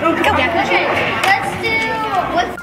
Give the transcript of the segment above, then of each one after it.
Okay, let's do what's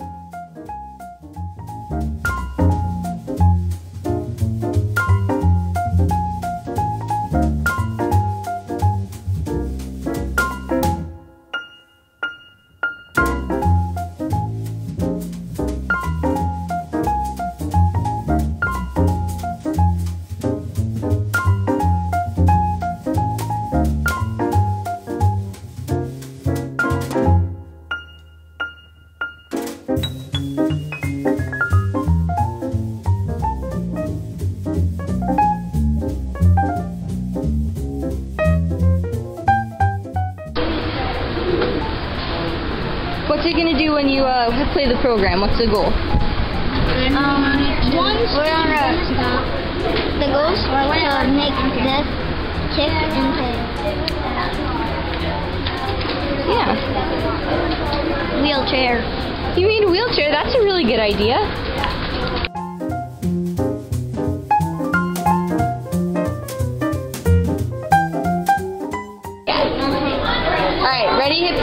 What's it gonna do when you play the program? What's the goal? the goals are to make this kick into wheelchair. You mean a wheelchair? That's a really good idea. Alright, ready? Hit